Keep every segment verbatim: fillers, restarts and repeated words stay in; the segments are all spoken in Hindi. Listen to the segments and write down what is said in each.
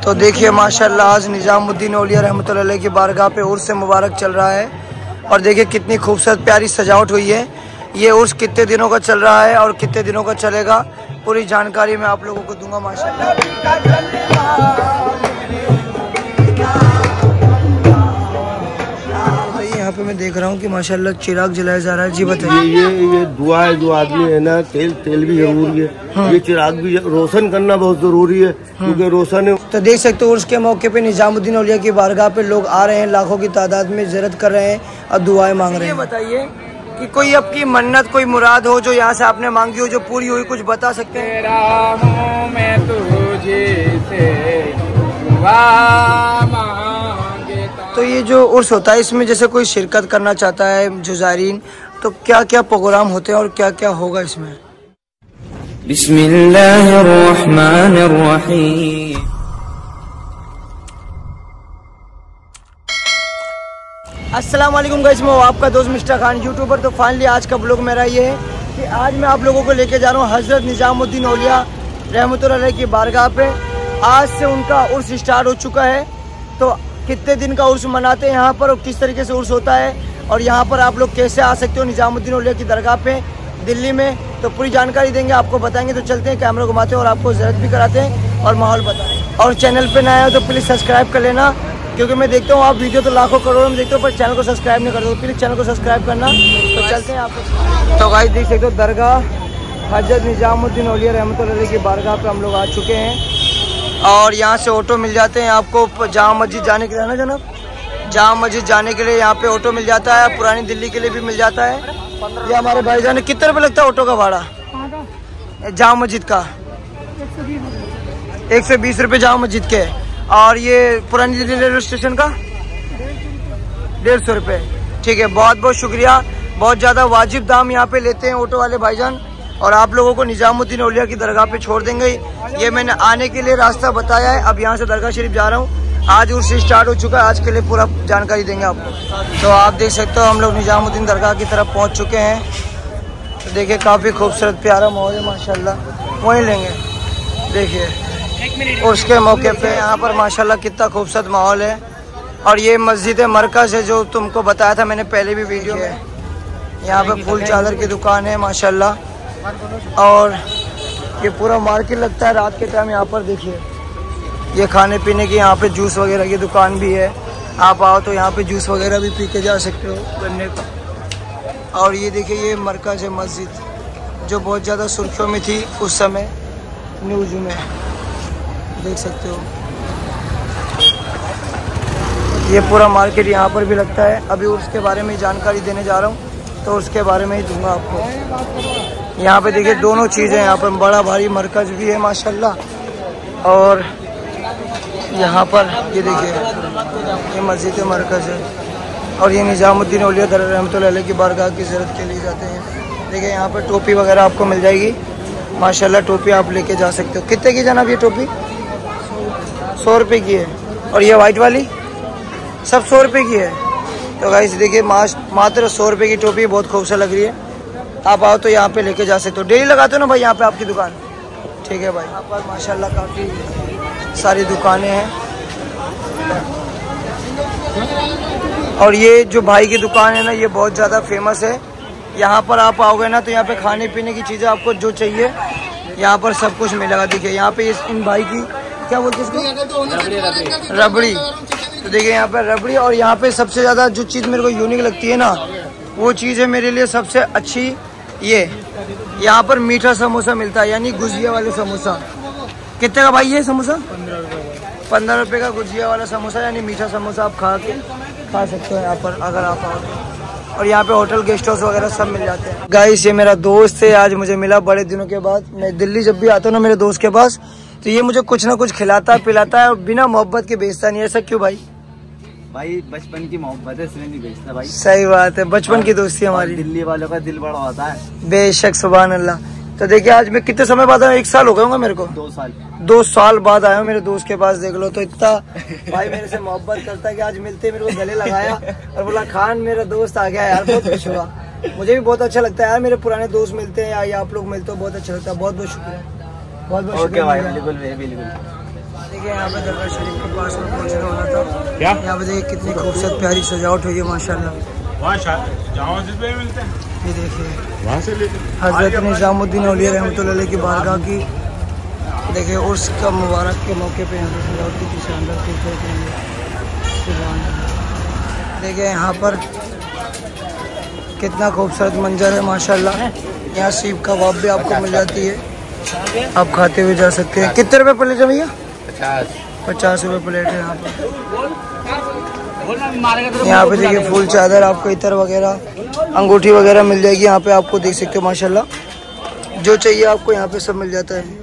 तो देखिए माशाल्लाह आज निजामुद्दीन औलिया रहमतुल्लाह अलैह की बारगाह पे उर्स मुबारक चल रहा है और देखिए कितनी खूबसूरत प्यारी सजावट हुई है। ये उर्स कितने दिनों का चल रहा है और कितने दिनों का चलेगा पूरी जानकारी मैं आप लोगों को दूंगा माशाल्लाह। यहाँ पे मैं देख रहा हूँ कि माशाल्लाह चिराग जलाया जा रहा है। जी बताइए। ये ये दुआ है जो आदमी है ना, तेल तेल भी जरूरी है। हाँ। ये चिराग भी रोशन करना बहुत जरूरी है। हाँ। क्योंकि रोशन है। तो देख सकते हो उसके मौके पे निजामुद्दीन औलिया की बारगाह पे लोग आ रहे हैं, लाखों की तादाद में ज़ियारत कर रहे हैं और दुआएं मांग रहे हैं। बताइए कि कोई आपकी मन्नत कोई मुराद हो जो यहाँ से आपने मांगी हो जो पूरी हुई, कुछ बता सकते हैं? तो ये जो उर्स होता है इसमें जैसे कोई शिरकत करना चाहता है जो ज़ायरीन, तो क्या क्या प्रोग्राम होते हैं और क्या क्या होगा इसमें? बिस्मिल्लाहिर्रहमानिर्रहीम। अस्सलाम वालेकुम गाइस, मैं आपका दोस्त मिस्टर खान यूट्यूबर। तो फाइनली आज का ब्लॉग मेरा ये है कि आज मैं आप लोगों को लेके जा रहा हूँ हज़रत निजामुद्दीन औलिया रहमतुल्लाह अलैह की बारगाह पे। आज से उनका उर्स स्टार्ट हो चुका है। तो कितने दिन का उर्स मनाते हैं यहाँ पर और किस तरीके से उर्स होता है और यहाँ पर आप लोग कैसे आ सकते हो निजामुद्दीन औलिया की दरगाह पे दिल्ली में, तो पूरी जानकारी देंगे, आपको बताएंगे। तो चलते हैं, कैमरा घुमाते हैं और आपको ज़ियारत भी कराते हैं और माहौल बताएं। और चैनल पे नया हो तो प्लीज़ सब्सक्राइब कर लेना, क्योंकि मैं देखता हूँ आप वीडियो तो लाखों करोड़ों में देखते हो पर चैनल को सब्सक्राइब नहीं करते, तो प्लीज़ चैनल को सब्सक्राइब करना। तो चलते हैं आपको। तो गाइस देख सकते हो दरगाह हज़रत निजामुद्दीन औलिया रहमतुल्लाह अलैह की बारगाह पे हम लोग आ चुके हैं और यहाँ से ऑटो मिल जाते हैं आपको जामा मस्जिद जाने के लिए ना जनाब। जामा मस्जिद जाने के लिए यहाँ पे ऑटो मिल जाता है, पुरानी दिल्ली के लिए भी मिल जाता है। ये हमारे भाईजान, कितने रुपये लगता है ऑटो का भाड़ा जामा मस्जिद का? एक सौ बीस रुपये जामा मस्जिद के। और ये पुरानी दिल्ली रेलवे स्टेशन का डेढ़ सौ रुपये। ठीक है, बहुत बहुत शुक्रिया। बहुत ज़्यादा वाजिब दाम यहाँ पे लेते हैं ऑटो वाले भाईजान और आप लोगों को निजामुद्दीन औलिया की दरगाह पे छोड़ देंगे। ये मैंने आने के लिए रास्ता बताया है। अब यहाँ से दरगाह शरीफ जा रहा हूँ। आज उर्स स्टार्ट हो चुका है, आज के लिए पूरा जानकारी देंगे आपको। तो आप देख सकते हो हम लोग निजामुद्दीन दरगाह की तरफ पहुँच चुके हैं। तो देखिए काफ़ी खूबसूरत प्यारा माहौल है माशाल्लाह। वहीं लेंगे, देखिए उसके मौके पे यहाँ पर माशाल्लाह कितना खूबसूरत माहौल है। और ये मस्जिद मरकज़ है जो तुमको बताया था मैंने पहले भी वीडियो में। यहाँ पे फूल चादर की दुकान है माशाल्लाह और ये पूरा मार्केट लगता है रात के टाइम। यहाँ पर देखिए ये खाने पीने की यहाँ पे जूस वगैरह की दुकान भी है। आप आओ तो यहाँ पे जूस वगैरह भी पी के जा सकते हो गन्ने का। और ये देखिए ये मरकज़ है मस्जिद जो बहुत ज़्यादा सुर्खियों में थी उस समय न्यूज़ में, देख सकते हो। ये पूरा मार्केट यहाँ पर भी लगता है। अभी उसके बारे में जानकारी देने जा रहा हूँ तो उसके बारे में ही दूंगा आपको। यहाँ पे देखिए दोनों चीज़ें, यहाँ पर बड़ा भारी मरकज़ भी है माशाल्लाह और यहाँ पर ये देखिए ये मस्जिद मरकज़ है और ये निजामुद्दीन औलिया रहमतुल्लाह अलैह की बारगाह की ज़ियारत के लिए जाते हैं। देखिए यहाँ पर टोपी वगैरह आपको मिल जाएगी माशाल्लाह। टोपी आप लेके जा सकते हो। कितने की जनाब ये टोपी? सौ रुपये की है। और ये वाइट वाली सब सौ रुपये की है। तो गाइस देखिए मात्र सौ रुपये की टोपी बहुत खूबसूरत लग रही है। आप आओ तो यहाँ पे लेके जा सकते हो। डेली लगाते हो ना भाई यहाँ पे आपकी दुकान? ठीक है भाई। यहाँ पर माशाल्लाह काफ़ी सारी दुकानें हैं और ये जो भाई की दुकान है ना ये बहुत ज़्यादा फेमस है। यहाँ पर आप आओगे ना तो यहाँ पे खाने पीने की चीज़ें आपको जो चाहिए यहाँ पर सब कुछ मिलेगा। देखिए यहाँ पे इस इन भाई की क्या बोलते हैं इसको? रबड़ी। तो देखिए यहाँ पे रबड़ी। और यहाँ पे सबसे ज़्यादा जो चीज़ मेरे को यूनिक लगती है ना वो चीज़ है मेरे लिए सबसे अच्छी ये, यहाँ पर मीठा समोसा मिलता है, यानी गुजिया वाले समोसा। कितने का भाई ये समोसा? पंद्रह रुपये का गुजिया वाला समोसा, यानी मीठा समोसा आप खा के खा सकते हो यहाँ पर अगर आप आओ। और यहाँ पे होटल गेस्ट हाउस वगैरह सब मिल जाते हैं। गाइस ये मेरा दोस्त है, आज मुझे मिला बड़े दिनों के बाद। मैं दिल्ली जब भी आता हूँ ना मेरे दोस्त के पास तो ये मुझे कुछ ना कुछ खिलाता पिलाता है और बिना मोहब्बत के बेचता नहीं। ऐसा क्यों भाई? भाई बचपन की मोहब्बत है इसलिए नहीं बेचता भाई। सही बात है, बचपन की दोस्ती हमारी। दिल्ली वालों का दिल बड़ा होता है। बेशक, सुभान अल्लाह। तो देखिए आज मैं कितने समय बाद आया? एक साल हो गया होगा मेरे को। दो साल दो साल बाद आया हूँ मेरे दोस्त के पास। देख लो तो इतना भाई मेरे से मोहब्बत करता है कि आज मिलते मेरे को गले लगाया और बोला खान मेरा दोस्त आ गया यार। बहुत खुश हुआ, मुझे भी बहुत अच्छा लगता है यार मेरे पुराने दोस्त मिलते हैं या आप लोग मिलते हो, बहुत अच्छा लगता है। बहुत बहुत शुक्रिया, बहुत बहुत शुक्रिया। देखिए यहाँ पे दरगाह शरीफ के पास में पहुँचने वाला था। क्या यहाँ पे देखिए कितनी खूबसूरत प्यारी सजावट हुई है माशाल्लाह। ये देखिए हजरत निजामुद्दीन औलिया रहमतुल्लाह अलैह की बारगाह की देखिए उर्स का मुबारक के मौके पे यहाँ पे सजावट की शानदार खूबसूरत है। देखिए यहाँ पर कितना खूबसूरत मंजर है माशाल्लाह। यहाँ सीप कबाब भी आपको मिल जाती है, आप खाते हुए जा सकते हैं। कितने रुपए प्लेट है भैया? पचास पचास रुपये प्लेट है यहाँ पर। यहाँ पे देखिए फूल चादर, आपको इतर वगैरह अंगूठी वगैरह मिल जाएगी यहाँ पे, आपको देख सकते हो माशाल्लाह। जो चाहिए आपको यहाँ पे सब मिल जाता है।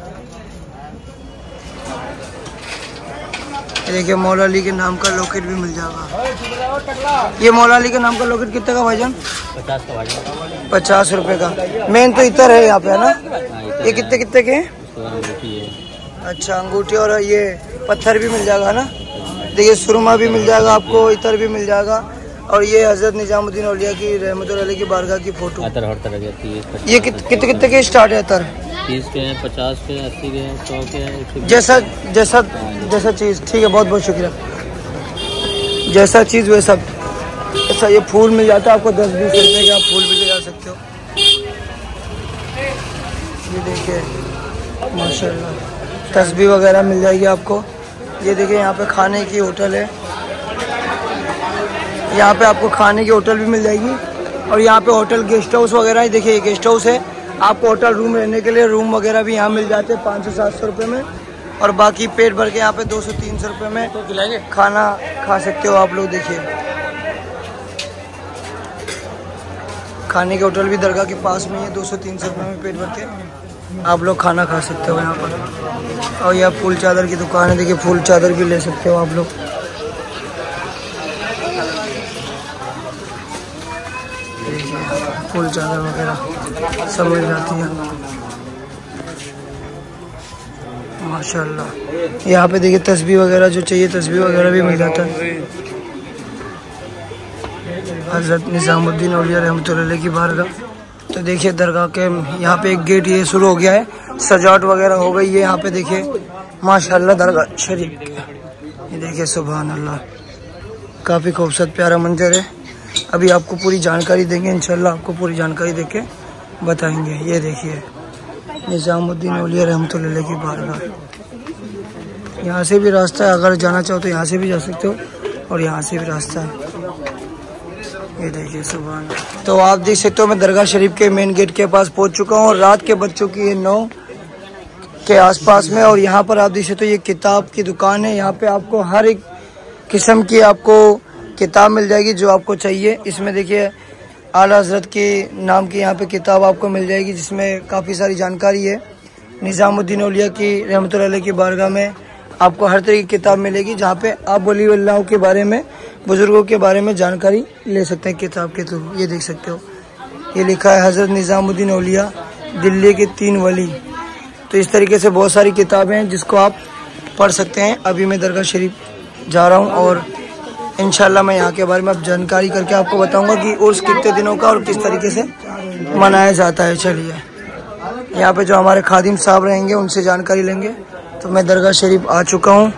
देखिए मौला अली के नाम का लॉकेट भी मिल जाएगा। ये मौला अली के नाम का लॉकेट कितने का भाईजान? पचास का भाईजान। पचास रुपए का। मेन तो इतर है यहाँ पे, है ना? ये कितने कितने के हैं? अच्छा अंगूठी और ये पत्थर भी मिल जाएगा ना। देखिए सुरमा भी मिल जाएगा आपको, इतर भी मिल जाएगा। और ये हजरत निजामुद्दीन औलिया की रहमतुल्लाह अलैह की बारगाह की फोटो। अतर हर तरह के ये कितने कितने के स्टार्ट है अतर? तीस के हैं, पचास के हैं, अस्सी के हैं, सौ के हैं, जैसा जैसा जैसा चीज़। ठीक है, बहुत बहुत शुक्रिया। जैसा चीज़ वैसा। अच्छा ये फूल मिल जाता है आपको दस बीस रुपये के, आप फूल भी ले जा सकते हो। ये देखिए माशाल्लाह तस्बीह वगैरह मिल जाएगी आपको। ये देखिए यहाँ पे खाने की होटल है, यहाँ पे आपको खाने की होटल भी मिल जाएगी। और यहाँ पे होटल गेस्ट हाउस वगैरह है। देखिए ये गेस्ट हाउस है, आपको होटल रूम रहने के लिए रूम वगैरह भी यहाँ मिल जाते हैं पाँच सौ सात सौ रुपये में। और बाकी पेट भर के यहाँ पे दो सौ तीन सौ रुपये में तो खाना खा सकते हो आप लोग। देखिए खाने के होटल भी दरगाह के पास में है, दो सौ तीन सौ रुपये में पेट भर के आप लोग खाना खा सकते हो यहाँ पर। और यह फूल चादर की दुकान है, देखिए फूल चादर भी ले सकते हो आप लोग। फूल चादर वगैरह सब मिल जाती है माशाल्लाह। यहाँ पे देखिए तस्बीह वगैरह जो चाहिए तस्बीह वगैरह भी मिल जाता है। हजरत निजामुद्दीन औलिया रहमतुल्लाह अलैह की बारगाह। तो देखिए दरगाह के यहाँ पे एक गेट ये शुरू हो गया है, सजावट वगैरह हो गई है यहाँ पे। देखिए माशाल्लाह दरगाह शरीफ, ये देखिए सुभान अल्लाह, काफ़ी खूबसूरत प्यारा मंजर है। अभी आपको पूरी जानकारी देंगे इंशाल्लाह, आपको पूरी जानकारी देके बताएंगे। ये देखिए निजामुद्दीन औलिया रहमतुल्लाह अलैह की बारगाह। यहाँ से भी रास्ता है, अगर जाना चाहो तो यहाँ से भी जा सकते हो और यहाँ से भी रास्ता है। ये देखिए सुभान। तो आप देख सकते हो मैं दरगाह शरीफ के मेन गेट के पास पहुँच चुका हूँ और रात के बज चुकी है नौ के आसपास में। और यहाँ पर आप देख सकते हो ये किताब की दुकान है। यहाँ पे आपको हर एक किस्म की आपको किताब मिल जाएगी जो आपको चाहिए। इसमें देखिए आला हजरत की नाम की यहाँ पे किताब आपको मिल जाएगी जिसमें काफ़ी सारी जानकारी है। निजामुद्दीन औलिया की रहमतुल्लाह अलैह की बारगाह में आपको हर तरह की किताब मिलेगी जहाँ पे आप वली अल्लाह के बारे में, बुजुर्गों के बारे में जानकारी ले सकते हैं किताब के थ्रू। ये देख सकते हो ये लिखा है हजरत निजामुद्दीन औलिया दिल्ली के तीन वली। तो इस तरीके से बहुत सारी किताबें हैं जिसको आप पढ़ सकते हैं। अभी मैं दरगाह शरीफ जा रहा हूँ और इंशाल्लाह मैं यहाँ के बारे में अब जानकारी करके आपको बताऊंगा कि उर्स कितने दिनों का और किस तरीके से मनाया जाता है। चलिए यहाँ पे जो हमारे खादिम साहब रहेंगे उनसे जानकारी लेंगे। तो मैं दरगाह शरीफ आ चुका हूँ।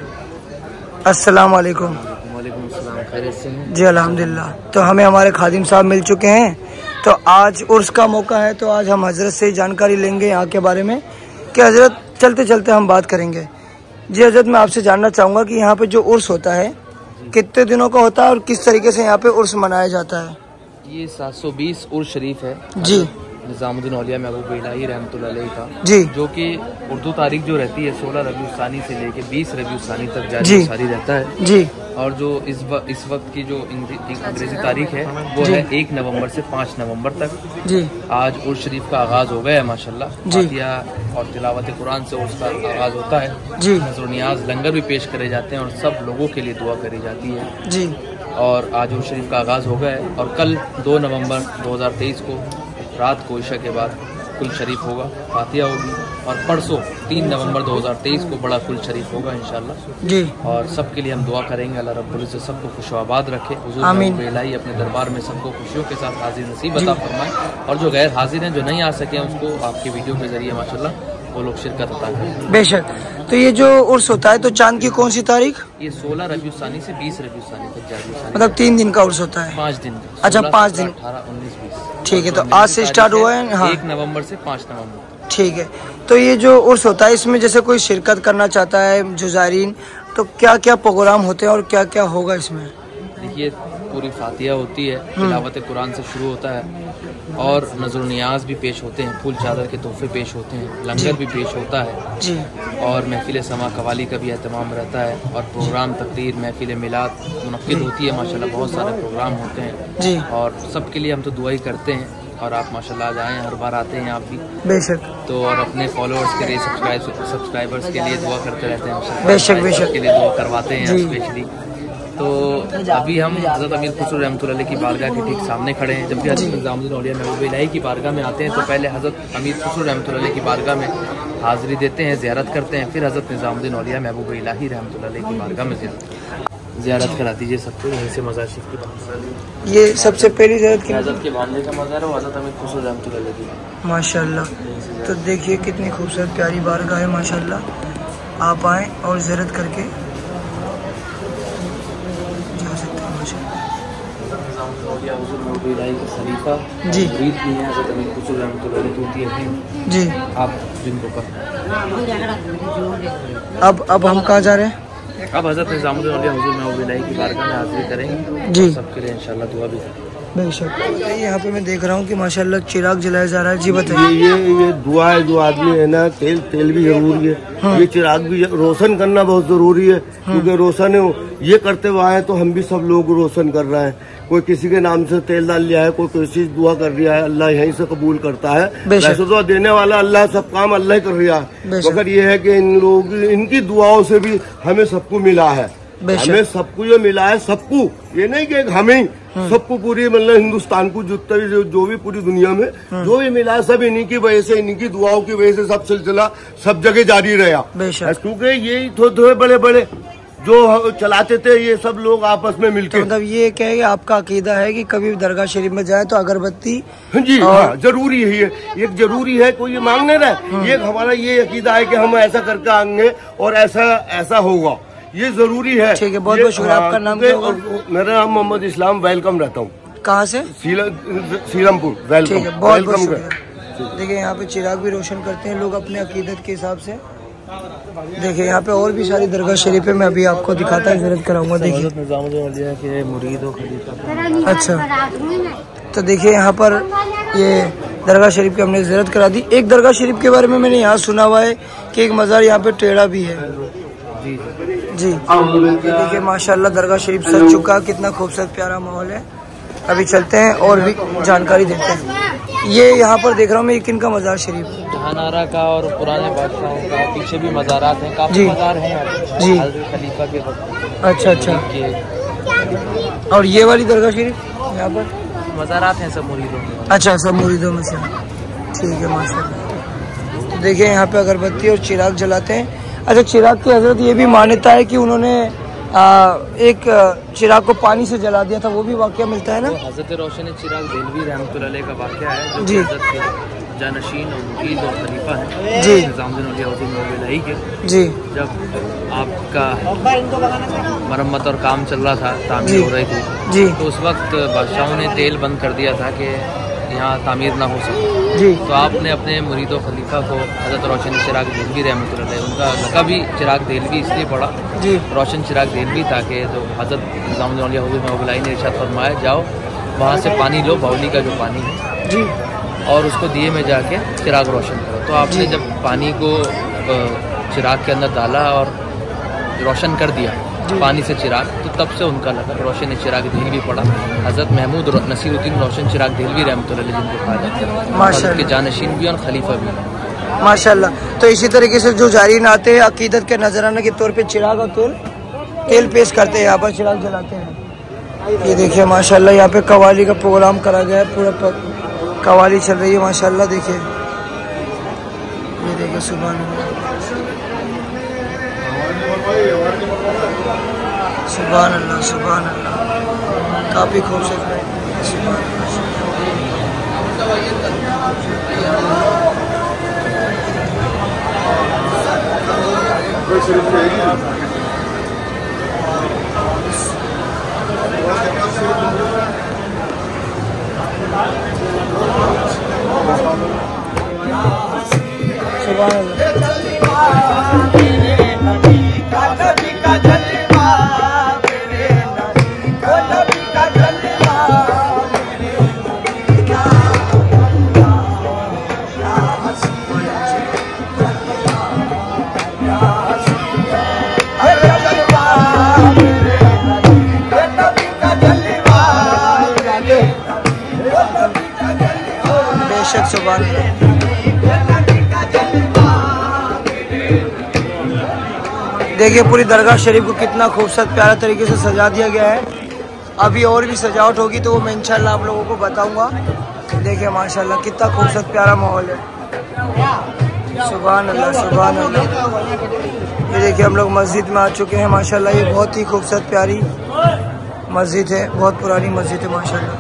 अस्सलाम वालेकुम। वालेकुम अस्सलाम, खैरियत से हैं? जी अल्हम्दुलिल्लाह। तो हमें हमारे खादिम साहब मिल चुके हैं। तो आज उर्स का मौका है तो आज हम हजरत से जानकारी लेंगे यहाँ के बारे में कि हजरत चलते चलते हम बात करेंगे। जी हजरत मैं आपसे जानना चाहूँगा कि यहाँ पे जो उर्स होता है कितने दिनों का होता है और किस तरीके से यहाँ पे उर्स मनाया जाता है? ये सात सौ बीस उर्स शरीफ है जी निजामुद्दीन औलिया महबूब इलाही रहमतुल्लाह अलैह का जी, जो कि उर्दू तारीख जो रहती है सोलह रबीउल सानी से लेके बीस रबीउल सानी तक जारी सारी रहता है जी। और जो इस वक्त इस वक्त की जो अंग्रेजी तारीख है वो है एक नवंबर से पाँच नवंबर तक जी। आज उर्स शरीफ का आगाज हो गया है माशाल्लाह। फातिहा और तिलावत कुरान से उर्स का आगाज होता है जी। नज़र नियाज लंगर भी पेश करे जाते हैं और सब लोगों के लिए दुआ करी जाती है जी। और आज उर्स शरीफ का आगाज हो गया है और कल दो नवंबर दो हजार तेईस को रात को इशा के बाद कुल शरीफ होगा, फातिहा होगी। और परसों तीन नवंबर दो हजार तेईस को बड़ा कुल शरीफ होगा इंशाल्लाह जी। और सबके लिए हम दुआ करेंगे अल्लाह रब्बुल इज्जत सबको खुश आबाद रखे, हुजूर महबूब इलाही अपने दरबार में सबको खुशियों के साथ हाजिर नसीब अता फरमाए। और जो गैर हाजिर हैं जो नहीं आ सके उसको आपके वीडियो के जरिए माशाल्लाह वो लोग शिरकत अता करें। बेशक। तो ये जो उर्स होता है तो चांद की कौन सी तारीख? ये सोलह रबीउल सानी से बीस रबीउल सानी तक जारी है, मतलब तीन दिन का उर्स होता है? पाँच दिन। अच्छा, पाँच दिन। अठारह उन्नीस बीस। ठीक है, तो आज से स्टार्ट हुआ है। हाँ, एक नवंबर से पाँच नवंबर। ठीक है। तो ये जो उर्स होता है इसमें जैसे कोई शिरकत करना चाहता है जो ज़ायरीन, तो क्या क्या प्रोग्राम होते हैं और क्या क्या होगा इसमें? देखिए, पूरी फातिहा होती है, तिलावत कुरान से शुरू होता है और नज़र नियाज भी पेश होते हैं, फूल चादर के तोहफे पेश होते हैं, लंगर भी पेश होता है जी, और महफिल समा कवाली का भी एहतमाम रहता है और प्रोग्राम तकरीर महफिल मिलाद मुनक्किद होती है। माशाल्लाह बहुत सारे प्रोग्राम होते हैं जी, और सबके लिए हम तो दुआ ही करते हैं और आप माशाल्लाह आज आए, हर बार आते हैं आप भी। बेशक। तो और अपने फॉलोअर्स के लिए, सब्सक्राइब सब्सक्राइबर्स के लिए दुआ करते रहते हैं। बेशक बेशक के लिए दुआ करवाते हैं स्पेशली। तो अभी हम हज़रत अमीर खुसरो रहमतुल्लाह अलैह की बारगाह के ठीक सामने खड़े हैं। जब भी हज़रत निज़ामुद्दीन औलिया महबूब इलाही की बारगाह में आते हैं तो पहले हज़रत अमीर खुसरो रहमतुल्लाह अलैह की बारगाह में हाज़िरी देते हैं, ज़ियारत करते हैं, फिर हज़रत निज़ामुद्दीन औलिया महबूब इलाही रहमतुल्लाह अलैह की बारगाह में ज़ियारत करा दीजिए सबको। यहीं से मज़ार शरीफ की ये सबसे पहली ज़ियारत की हज़रत के भांजे का मज़ार है, वो हज़रत अमीर खुसरो रहमतुल्लाह अलैह की। माशाल्लाह। तो देखिए कितनी खूबसूरत प्यारी बारगाह है माशाल्लाह। आप आएँ और ज़ियारत करके खलीफा जी जी। आप जिनको पर अब अब हम कहाँ जा रहे हैं? अब हज़रत निज़ामुद्दीन औलिया हुज़ूर महबूब इलाही की बारगाह में हाज़िरी करेंगे जी, सबके लिए इंशाल्लाह दुआ भी करें। बेशक। यहाँ पे मैं देख रहा हूँ कि माशाल्लाह चिराग जलाया जा रहा है। जी बताइए। ये ये दुआ है, जो आदमी है ना, तेल तेल भी जरूरी है। हाँ। ये चिराग भी रोशन करना बहुत जरूरी है। हाँ। क्योंकि रोशन है, ये करते हुए आए तो हम भी सब लोग रोशन कर रहे हैं। कोई किसी के नाम से तेल डाल लिया है, कोई कोई दुआ कर रहा है, अल्लाह यहीं से कबूल करता है। वैसे तो देने वाला अल्लाह, सब काम अल्लाह ही कर रहा है। मगर ये है कि इन लोग इनकी दुआओं से भी हमें सबको मिला है, हमें सबको ये मिला है, सबको। ये नहीं कि हमें, सबको, पूरी मतलब हिंदुस्तान को जितना भी जो, जो भी पूरी दुनिया में जो भी मिला है सब इन्हीं की वजह से, इन्हीं की दुआओं की वजह से सब सिलसिला सब जगह जारी रहा। क्योंकि यही थोड़े थोड़े बड़े बड़े जो चलाते थे ये सब लोग आपस में मिलकर। तो मतलब ये क्या है कि आपका अकीदा है कि कभी दरगाह शरीफ में जाए तो अगरबत्ती जी और... हाँ, जरूरी है। ये एक जरूरी है, कोई ये मांगने रहे। ये हमारा ये अकीदा है कि हम ऐसा करके आएंगे और ऐसा ऐसा होगा, ये जरूरी है। ठीक है, बहुत बहुत शुक्रिया। आपका नाम क्या होगा? मेरा नाम मोहम्मद इस्लाम। वेलकम रहता हूँ। कहाँ से? सीरमपुर। वेलकम। ठीक है, बहुत बहुत शुक्रिया। देखिए यहाँ पे चिराग भी रोशन करते हैं लोग अपने अकीदत के हिसाब से। देखिए यहाँ पे और भी सारी दरगाह शरीफ है, मैं अभी आपको दिखाता है, ज़ियारत कराऊंगा। देखिए के मुरीद और खलीफा। अच्छा, तो देखिए यहाँ पर ये दरगाह शरीफ की हमने ज़ियारत करा दी। एक दरगाह शरीफ के बारे में मैंने यहाँ सुना हुआ है कि एक मज़ार यहाँ पे टेढ़ा भी है। जी जी। देखिए माशाल्लाह दरगाह शरीफ सज चुका, कितना खूबसूरत प्यारा माहौल है। अभी चलते हैं और भी जानकारी देते हैं। ये यहाँ पर देख रहा हूँ मैं, किन का मज़ार शरीफ? जहानारा का और पुराने बादशाहों का। पीछे भी मज़ारात हैं, काफी मज़ार हैं जी, खलीफा के वक्त। अच्छा अच्छा। और ये वाली दरगाह शरीफ यहाँ पर मज़ारात हैं सब मुरीदों में। अच्छा, सब मुरीदों में से। ठीक है माशाल्लाह। तो देखिए यहाँ पे अगरबत्ती और चिराग जलाते हैं। अच्छा, चिराग की हजरत ये भी मान्यता है कि उन्होंने आ, एक चिराग को पानी से जला दिया था, वो भी वाकया मिलता है ना? हजरत रोशन चिराग देलवी रहमतुल्लाह अलैह का वाकया है, जो जी जानशीन और मुरीद और खलीफा है जी निज़ामुद्दीन औलिया हुज़ूर महबूब इलाही के। जी, जब आपका मरम्मत और काम चल रहा था, तामीर हो रही थी जी, तो उस वक्त बादशाहों ने तेल बंद कर दिया था कि यहाँ तामीर ना हो सके जी। तो आपने अपने मुरीद और खलीफा को हज़रत रोशन चिराग देलवी रहमतुल्लाह अलैह, उनका लक़ब भी चिराग देलवी इसलिए पड़ा जी, रोशन चिराग देलवी, ताकि जो हज़रत निज़ामुद्दीन औलिया हुज़ूर महबूब इलाही ने इरशाद फरमाया, जाओ वहाँ से पानी लो, बाउली का जो पानी है जी, और उसको दिए में जाके चिराग रोशन करो। तो आपने जब पानी को चिराग के अंदर डाला और रोशन कर दिया पानी से चिराग, तो तब से उनका लगा रोशन चिराग देलवी पड़ा। हज़रत महमूद नसीरुद्दीन रोशन चिराग देलवी रहमतुल्लाह अलैह जिनको कहा जाता है, हज़रत के जानशीन भी और खलीफा भी माशाल्लाह। तो इसी तरीके से जो जारीन आते हैं अकीदत के नजराना के तौर पे चिराग और तेल तेल पेश करते हैं, यहाँ पर चिराग जलाते हैं। ये देखिए माशाल्लाह यहाँ पे कवाली का प्रोग्राम करा गया है, पूरा कवाली चल रही है माशाल्लाह। देखिए ये देखिए, सुभान अल्लाह, सुभान अल्लाह, सुभान अल्लाह, काफी खूबसूरत। बेशक सुभान अल्लाह। देखिए पूरी दरगाह शरीफ को कितना खूबसूरत प्यारा तरीके से सजा दिया गया है। अभी और भी सजावट होगी तो वो मैं इंशाल्लाह आप लोगों को बताऊंगा। देखिए माशाल्लाह कितना खूबसूरत प्यारा माहौल है। सुभान अल्लाह सुभान अल्लाह। ये देखिए हम लोग मस्जिद में आ चुके हैं माशाल्लाह। ये बहुत ही खूबसूरत प्यारी मस्जिद है, बहुत पुरानी मस्जिद है माशाल्लाह।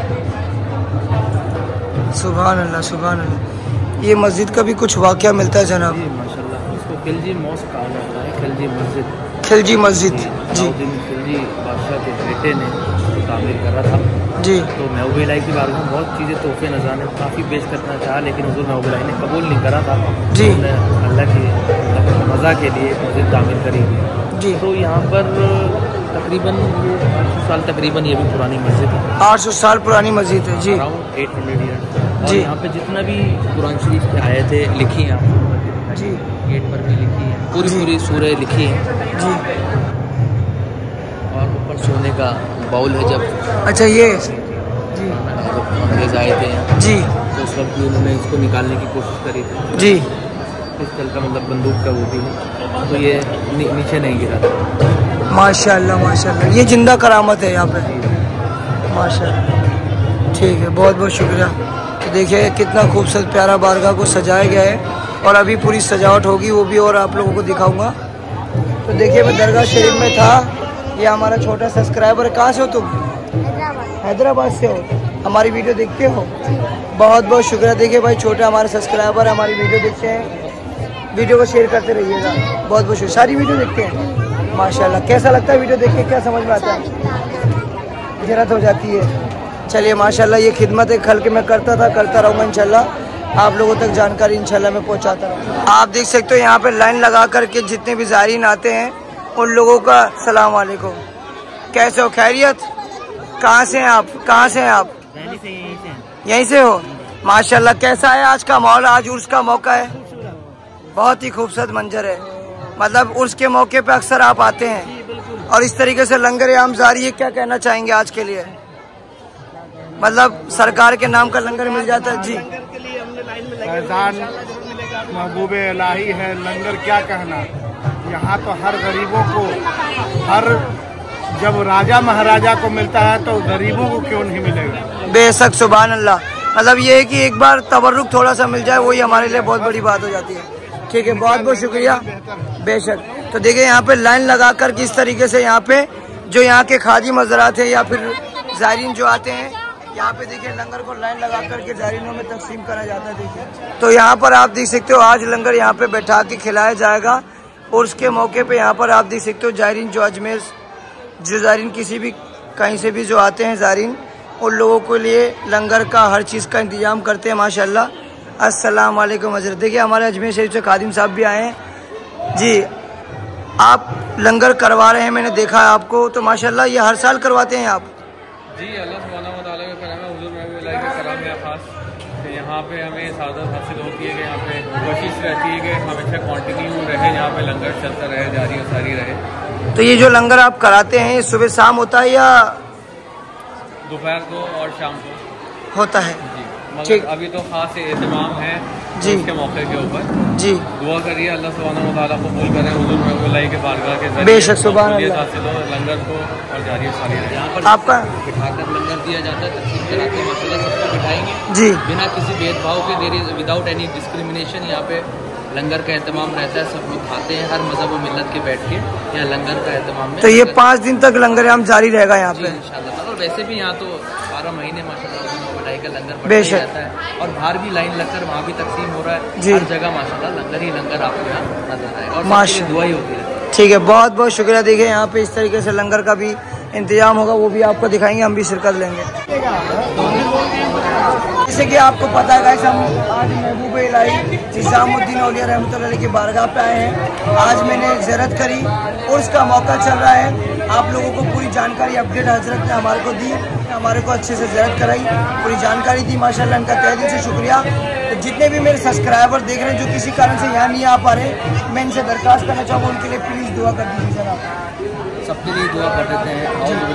सुभान अल्लाह सुभान अल्लाह। ये मस्जिद का भी कुछ वाक़या मिलता है जनाब? माशाल्लाह इसको खिलजी मॉस्क कहा जाता है, खिलजी मस्जिद। खिलजी मस्जिद जी, खिलजी बादशाह के बेटे ने तामीर करा था जी। तो महबूब इलाही की बारे में बहुत चीज़ें तोहफे नजराने काफ़ी पेश करना चाहा, लेकिन हुजूर महबूब इलाही ने कबूल नहीं करा था जी। अल्लाह की मज़ा के लिए मस्जिद तामीर करी जी। तो यहाँ पर तकरीबन आठ सौ साल तकरीबन ये भी पुरानी मस्जिद है। आठ सौ साल पुरानी मस्जिद है जी। Around eight hundred years. और जी। यहाँ पे जितना भी कुरान शरीफ की आयतें लिखी हैं जी, गेट पर भी लिखी है, पूरी पूरी सूरह लिखी है जी। और ऊपर सोने का बाउल है। जब अच्छा ये जी अंग्रेज आए थे जी तो उस वक्त भी उन्होंने इसको निकालने की कोशिश करी थी। जी। पिस्टल का मतलब बंदूक का वो भी है, तो ये नी, नीचे नहीं गिरा था। माशाल्लाह माशाल्लाह। ये जिंदा करामत है यहाँ पे माशाल्लाह। ठीक है, बहुत बहुत शुक्रिया। तो देखिए कितना खूबसूरत प्यारा बारगाह को सजाया गया है और अभी पूरी सजावट होगी, वो भी और आप लोगों को दिखाऊंगा। तो देखिए मैं दरगाह शरीफ में था। ये हमारा छोटा सब्सक्राइबर। कहाँ से हो तुम? हैदराबाद से हो। हमारी वीडियो देखते हो? बहुत बहुत शुक्रिया। देखिए भाई छोटा हमारे सब्सक्राइबर हमारी वीडियो देखते हैं, वीडियो को शेयर करते रहिएगा। बहुत बहुत शुक्रिया। सारी वीडियो देखते हैं माशाल्लाह। कैसा लगता है वीडियो देख के? क्या समझ में आता है? जरूरत हो जाती है। चलिए माशाल्लाह ये खिदमत एक खल के मैं करता था, करता रहूँगा इंशाल्लाह। आप लोगों तक जानकारी इंशाल्लाह मैं पहुंचाता रहूँगा। आप देख सकते हो यहाँ पे लाइन लगा करके जितने भी ज़ायरीन आते हैं उन लोगों का सलाम वालेकुम। कैसे हो? खैरियत? कहाँ से हैं आप? कहाँ से हैं आप? यहीं से हो माशाल्लाह। कैसा है आज का माहौल? आज उर्स का मौका है, बहुत ही खूबसूरत मंजर है। मतलब उर्स के मौके पे अक्सर आप आते हैं और इस तरीके से लंगर आम जारी है। क्या कहना चाहेंगे आज के लिए? मतलब सरकार के नाम का लंगर मिल जाता है जी। फैजान महबूब इलाही है, लंगर क्या कहना। यहाँ तो हर गरीबों को, हर जब राजा महाराजा को मिलता है तो गरीबों को क्यों नहीं मिलेगा। बेशक सुभान अल्लाह। मतलब ये है कि एक बार तबर्रुक थोड़ा सा मिल जाए वही हमारे लिए बहुत बड़ी बात हो जाती है। ठीक है, बहुत बहुत शुक्रिया। बेशक। तो देखिए यहाँ पे लाइन लगा कर किस तरीके से यहाँ पे जो यहाँ के खादी मज़रात है या फिर ज़ायरीन जो आते हैं यहाँ पे देखिए लंगर को लाइन लगा करके ज़ायरीनों में तकसीम करा जाता है। देखिए तो यहाँ पर आप देख सकते हो आज लंगर यहाँ पे बैठा के खिलाया जाएगा और उसके मौके पे यहाँ पर आप देख सकते हो ज़ायरीन जो अजमेर जो ज़ायरीन किसी भी कहीं से भी जो आते हैं ज़ायरीन उन लोगों के लिए लंगर का हर चीज़ का इंतजाम करते हैं माशाल्लाह। अस्सलाम वालेकुम हज़रत। देखिए हमारे अजमेर शरीफ से खादिम साहब भी आए हैं जी। आप लंगर करवा रहे हैं, मैंने देखा है आपको, तो माशाल्लाह ये हर साल करवाते हैं आप? जी, अल्लाह सुब्हानहू व तआला का करम है, हुज़ूर महबूब इलाही का करम है खास। यहाँ पे हमें सादत हासिल होती है कि यहाँ पे कोशिश रहती है कि हमेशा कंटिन्यू रहे, यहाँ पे लंगर चलता रहे, जारी और सारी रहे। तो ये जो लंगर आप कराते हैं सुबह शाम होता है या दोपहर को और शाम को होता है? जी, मगर अभी तो खास एहतमाम है जी इसके मौके के ऊपर। जी दुआ करिए अल्लाह सुब्हानहू व तआला कबूल करें, हुज़ूर महबूब इलाही के बारगाह के ज़रिए बेशक सुभान अल्लाह हासिल हो लंगर को और जारी और सारी रहे। यहाँ पर आपका बिठाकर लंगर दिया जाता है, तकसीम कराते हैं माशाल्लाह सबको बिठाएंगे जी बिना किसी भेदभाव के। There is without any discrimination यहाँ पे लंगर का एहतमाम रहता है। सब लोग खाते हैं हर मजहब व मिल्लत के बैठ के यहाँ लंगर का एहतमाम है। तो ये पाँच दिन तक लंगर आम जारी रहेगा यहाँ पे इंशाल्लाह। और वैसे भी यहाँ तो बारह महीने माशाल्लाह का लंगर पड़ता जाता है, और बाहर भी लाइन लगकर वहाँ भी तकसीम हो रहा है। हर जगह माशाल्लाह लंगर ही लंगर आपको यहाँ नजर आए और सबकी दुआ ही होती है। ठीक है, बहुत बहुत शुक्रिया। देखिए यहाँ पे इस तरीके से लंगर का भी इंतजाम होगा, वो भी आपको दिखाएंगे, हम भी शिरकत लेंगे। जैसे कि आपको पता है गाइस, हम आज महबूब इलाही निज़ामुद्दीन औलिया रहमतुल्लाह अलैह की बारगाह पे आए हैं। आज मैंने ज़ियारत करी और उसका मौका चल रहा है। आप लोगों को पूरी जानकारी अपडेट हजरत ने हमारे को दी, हमारे को अच्छे से ज़ियारत कराई, पूरी जानकारी दी। माशाल्लाह इनका तहे दिल से शुक्रिया। तो जितने भी मेरे सब्सक्राइबर देख रहे हैं जो किसी कारण से यहाँ नहीं आ पा रहे, मैं इनसे दरख्वास्त करना चाहूँगा उनके लिए प्लीज़ दुआ कर दीजिए जरा। सबके लिए दुआ कर देते हैं।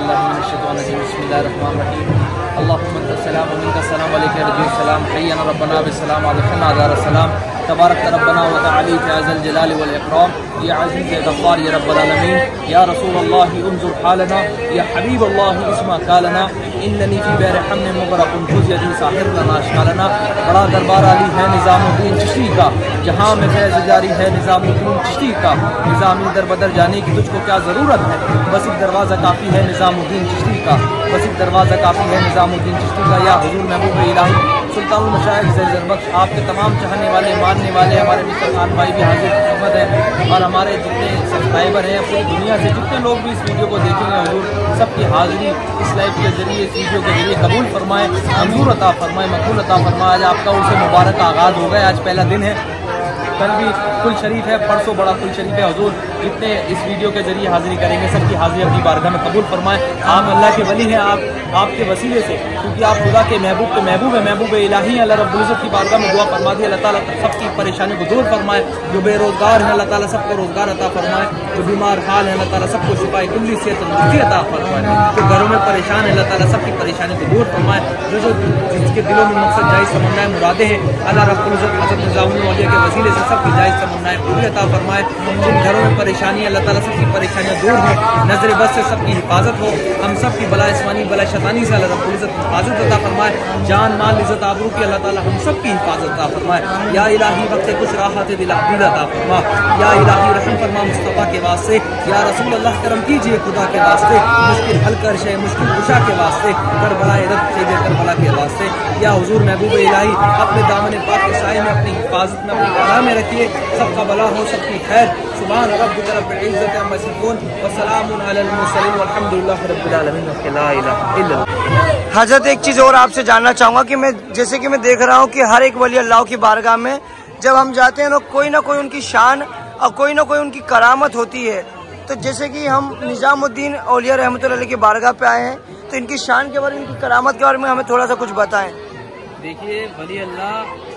तबारक रब्बना व तआला फ़िल जलाल वल इकराम या अज़ीज़ गफ़्फ़ार या रब्बल आलमीन या रसूल अल्लाह उन्ज़ुर हालना या हबीब अल्लाह इस्मा कालना इन्ननी फ़ी बैर हमन मुग़रक़ुन फ़ुज़यती साहिर लना अशकालना। बड़ा दरबार आली है निज़ामुद्दीन चिश्ती का, जहाँ में फैज़ जारी है निज़ामुद्दीन चिश्ती का। निज़ामी दर बदर जाने की तुझको क्या ज़रूरत है, बस एक दरवाज़ा काफ़ी है निज़ामुद्दीन चिश्ती का, बस एक दरवाज़ा काफ़ी है निज़ामुद्दीन चिश्ती का। या हुज़ूर महबूब इलाही सुल्तानुल मशाइख़ ज़र बख्श, आपके तमाम चाहने वाले मानने वाले हमारे मिस्टर खान भाई भी हाजिर खिदमत हैं, और हमारे जितने सब्सक्राइबर हैं पूरी दुनिया से जितने लोग भी इस वीडियो को देखेंगे, हुजूर सबकी हाजिरी इस लाइव के जरिए, इस वीडियो के जरिए कबूल फरमाए, मंजूर अता फरमाए, मकबूल अता फरमाए। आज आपका उनसे मुबारक का आगाज़ हो गया, आज पहला दिन है, कल भी कुल शरीफ है, परसों बड़ा कुल शरीफ है। हुजूर जितने इस वीडियो के जरिए हाजिरी करेंगे सबकी हाजिरी अपनी बारगाह में कबूल फरमाए। आप अल्लाह के वली हैं, आप आपके वसीले से, क्योंकि आप खुदा के महबूब के महबूब है, महबूब इलाही अल्लाह रब्बुल इज़्ज़त की बारगाह में दुआ फरमा दी अल्लाह ताला सबकी परेशानी को दूर फरमाए। जो बेरोजगार है अल्लाह ताला सबको रोजगार अता फरमाए, जो बीमार हाल है अल्लाह ताला सबको शिफाए कुल्ली से तंदुरुस्ती अता फरमाए, जो घरों में परेशान है अल्लाह ताला सबकी परेशानी को दूर फरमाए। जो जो जिसके दिलों में मकसद जायज़ तमन्नाएं मुरादे हैं अल्लाह रब्बुल इज़्ज़त हज़रत निज़ामुद्दीन औलिया के वसीले से सबकी जायज़ तमन्नाएं पूरी अता फरमाए। जिन घरों में परेशानी अल्लाह ताला सबकी परेशानियां दूर हो, नजर बस से सबकी हिफाजत हो, हम सबकी बला इस्मानी बला शैतानी से अल्लाह रब्बुल इज़्ज़त हिफाजत अता फरमाए। जान माल इज़्ज़त आबरू की अल्लाह ताला हम सबकी हिफाजत अता फरमाए। या इलाही वक्त कुछ राहत दिल अक़ील अता फरमा, या इलाही रहम फरमा मुस्तफ़ा के वास्ते, या रसूल अल्लाह करम कीजिए खुदा के वास्ते, मुश्किल हल कर शे मुश्किल कुशा के वास्ते, करबला रब कीजिए करबला के वास्ते। या हुजूर महबूब इलाही अपने दामन पाक के साए में अपनी हिफाजत में अपनी गला में रखिए, सबका भला हो सबकी खैर। सुभान रब्बिका रब्बिल इज़्ज़ति अम्मा यसिफून व सलामुन अलल मुरसलीन वल्हम्दुलिल्लाहि रब्बिल आलमीन। ला इलाहा इल्लल्लाह। हजरत एक चीज़ और आपसे जानना चाहूँगा कि मैं जैसे कि मैं देख रहा हूँ कि हर एक वली अल्लाह की बारगाह में जब हम जाते हैं तो कोई ना कोई उनकी शान और कोई ना कोई उनकी करामत होती है। तो जैसे कि हम निज़ामुद्दीन औलिया रहमतुल्लाह अलैह की बारगाह पे आए हैं, तो इनकी शान के बारे में, इनकी करामत के बारे में हमें थोड़ा सा कुछ बताएं। देखिए वली अल्लाह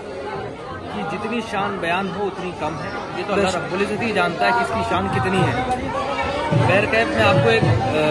की जितनी शान बयान हो उतनी कम है, ये तो अल्लाह रब्बुल इज़्ज़त ही जानता है किसकी शान कितनी है। खैर कैफ मैं आपको एक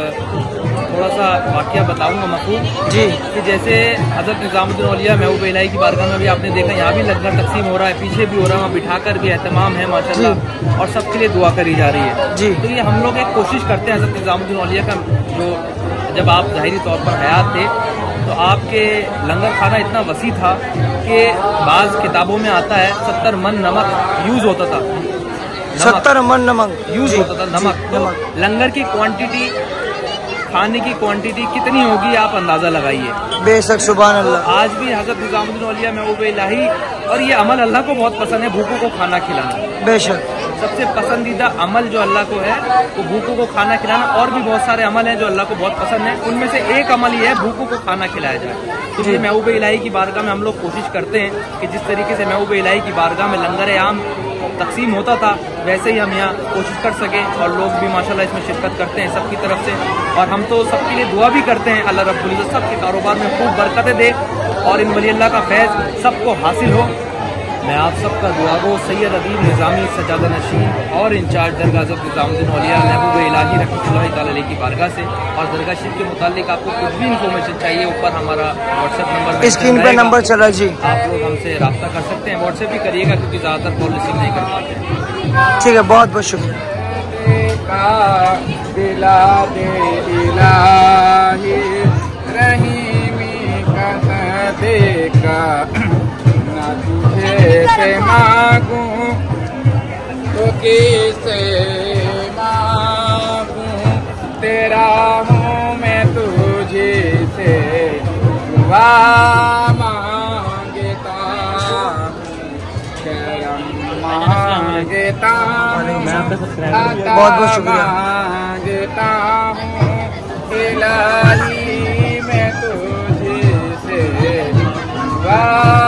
थोड़ा सा वाक़या बताऊंगा मखूब जी, कि जैसे हज़रत निज़ामुद्दीन औलिया महबूब इलाही की बारगाह में भी आपने देखा यहाँ भी लंगर तकसीम हो रहा है, पीछे भी हो रहा है, वहाँ बिठाकर भी एहतमाम है माशाल्लाह, और सबके लिए दुआ करी जा रही है जी। तो ये हम लोग एक कोशिश करते हैं हज़रत निज़ामुद्दीन औलिया का, जो जब आप ज़ाहिरी तौर पर हयात थे तो आपके लंगर खाना इतना वसी था कि बाज़ किताबों में आता है सत्तर मन नमक यूज़ होता था, सत्तर मन नमक यूज़ होता था नमक। तो लंगर की क्वांटिटी, खाने की क्वांटिटी कितनी होगी आप अंदाज़ा लगाइए। बेशक सुभान अल्लाह। आज भी हज़रत निज़ामुद्दीन औलिया महबूब इलाही, और ये अमल अल्लाह को बहुत पसंद है, भूखों को खाना खिलाना। बेशक सबसे पसंदीदा अमल जो अल्लाह को है वो भूखों को खाना खिलाना। और भी बहुत सारे अमल हैं जो अल्लाह को बहुत पसंद है, उनमें से एक अमल ये है भूखों को खाना खिलाया जाए। तो ये महबूब इलाही की बारगाह में हम लोग कोशिश करते हैं कि जिस तरीके से महबूब इलाही की बारगाह में लंगर आम तकसीम होता था, वैसे ही हम यहाँ कोशिश कर सकें, और लोग भी माशाल्लाह इसमें शिरकत करते हैं सबकी तरफ से। और हम तो सबके लिए दुआ भी करते हैं अल्लाह रब्बुल इज़्ज़त सबके कारोबार में खूब बरकतें दे और इन वली अल्लाह का फैज़ सबको हासिल हो। मैं आप सबका दुआगो सैयद अदीब निज़ामी सजादा नशीन और इंचार्ज दरगाह हज़रत निज़ामुद्दीन औलिया महबूब इलाही रहमतुल्लाहि तआला अलैह की बारगाह से, और दरगाह शरीफ के मुताल्लिक आपको कुछ भी इन्फॉर्मेशन चाहिए, ऊपर हमारा व्हाट्सएप नंबर स्क्रीन पे नंबर चला जी, आप लोग हमसे रब्ता कर सकते हैं। व्हाट्सएप भी करिएगा क्योंकि ज़्यादातर कॉल रिसीव नहीं कर पाते हैं। ठीक है, बहुत बहुत शुक्रिया। से मांगूं तो किसे मांगूं, तेरा हूँ मैं तुझे से दुआ मांगता बहुत बहुत शुक्रिया। मांगता हूँ इलाही मैं तुझसे दुआ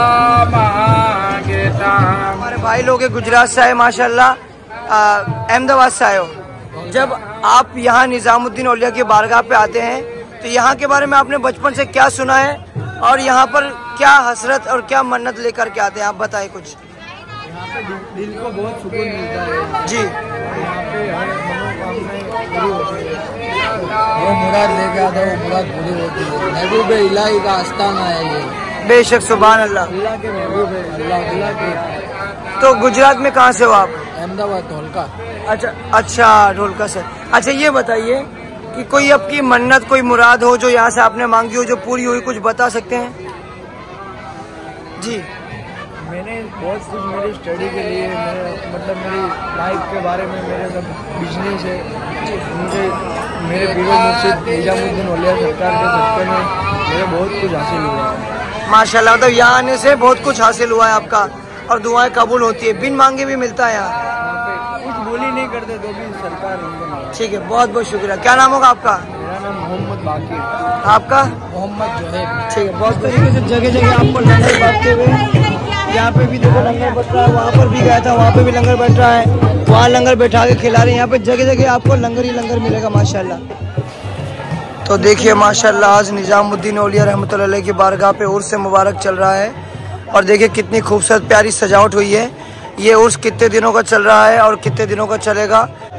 मांगता हूँ। हमारे भाई लोग हैं गुजरात से आए माशाल्लाह, अहमदाबाद से आए हो। जब आप यहाँ निजामुद्दीन औलिया की बारगाह पे आते हैं तो यहाँ के बारे में आपने बचपन से क्या सुना है और यहाँ पर क्या हसरत और क्या मन्नत लेकर के आते हैं, आप बताएं कुछ। यहाँ पे दिल को बहुत सुकून मिलता है जी। यहाँ पे हर मनोकामनाएं पूरी होती है, वो मुराद लेके आता है वो मुराद पूरी होती है। महबूब इलाही का आस्थाना है ये, बेशक, सुभान अल्लाह। अल्लाह के महबूब है, अल्लाह अल्लाह के। तो गुजरात में कहाँ से हो आप? अहमदाबाद ढोलका। अच्छा अच्छा, ढोलका से। अच्छा ये बताइए कि कोई आपकी मन्नत कोई मुराद हो जो यहाँ से आपने मांगी हो जो पूरी हुई, कुछ बता सकते हैं जी? मैंने बहुत कुछ मेरी स्टडी के लिए, मेरे मतलब मेरी लाइफ के बारे में, मेरे सब बिजनेस है उनके, मेरे पीरो मुर्शिद निजामुद्दीन औलिया सरकार के सदक़े में मेरे बहुत कुछ हासिल हुआ है माशाल्लाह। मतलब यहाँ आने से बहुत कुछ हासिल हुआ है आपका और दुआएं कबूल होती है, बिन मांगे भी मिलता है यहाँ। कुछ बोली नहीं करते तो भी सरकार उनको। ठीक है, बहुत बहुत शुक्रिया। क्या नाम होगा आपका? मेरा नाम मोहम्मद बाकी, आपका? मोहम्मद जोहेब। ठीक है, बहुत तरीके से जगह जगह आपको लंगर बांटते हुए, यहाँ पे भी देखो लंगर बैठ रहा है, वहाँ पर भी गया था वहाँ पे भी लंगर बैठ रहा है, वहाँ लंगर बैठा के खिला रहे हैं। यहाँ पे जगह जगह आपको लंगर ही लंगर मिलेगा माशाल्लाह। तो देखिए माशाल्लाह आज निजामुद्दीन औलिया रहमतुल्लाह अलैह की बारगाह पे उर्स मुबारक चल रहा है और देखिए कितनी खूबसूरत प्यारी सजावट हुई है। ये उर्स कितने दिनों का चल रहा है और कितने दिनों का चलेगा।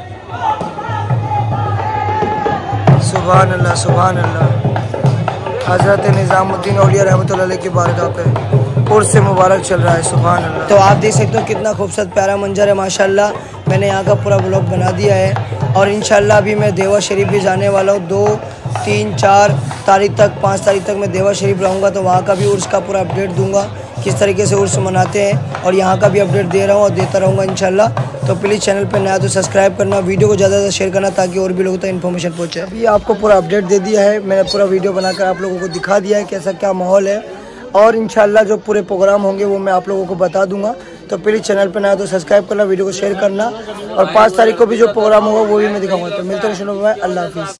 सुभान अल्लाह सुभान अल्लाह। हजरत निजामुद्दीन औलिया रहमतुल्लाह अलैह की बारगाह पे उर्स मुबारक चल रहा है, सुभान अल्लाह। तो आप देख सकते हो कितना खूबसूरत प्यारा मंजर है माशाल्लाह। मैंने यहाँ का पूरा ब्लॉग बना दिया है और इंशाल्लाह अभी मैं देवा शरीफ भी जाने वाला हूँ। दो तीन चार तारीख तक, पाँच तारीख तक मैं देवा शरीफ रहूँगा, तो वहाँ का भी उर्स का पूरा अपडेट दूंगा, किस तरीके से उर्स मनाते हैं, और यहाँ का भी अपडेट दे रहा हूँ और देता रहूँगा इंशाल्लाह। तो प्लीज़ चैनल पर नया तो सब्सक्राइब करना, वीडियो को ज़्यादा से शेयर करना ताकि और भी लोगों तक इन्फॉर्मेशन पहुँचे। अभी आपको पूरा अपडेट दे दिया है, मैंने पूरा वीडियो बनाकर आप लोगों को दिखा दिया है कैसा क्या माहौल है, और इंशाल्लाह जो पूरे प्रोग्राम होंगे वो मैं आप लोगों को बता दूंगा। तो प्लीज़ चैनल पर नया तो सब्सक्राइब करना, वीडियो को शेयर करना, और पाँच तारीख को भी जो प्रोग्राम होगा वो भी मैं दिखाऊंगा। तो मिलते हैं, अल्लाह हाफिज़।